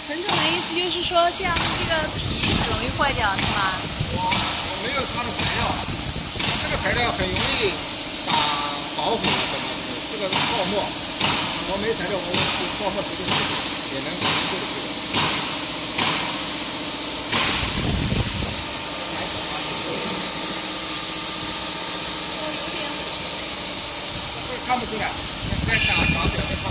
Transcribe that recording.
陈总的意思就是说，这样这个皮很容易坏掉，是吗？ 我没有它的材料，它这个材料很容易打保护什么这个泡沫。我没材料，我泡沫直接也能过去的。看不出来，再打表面。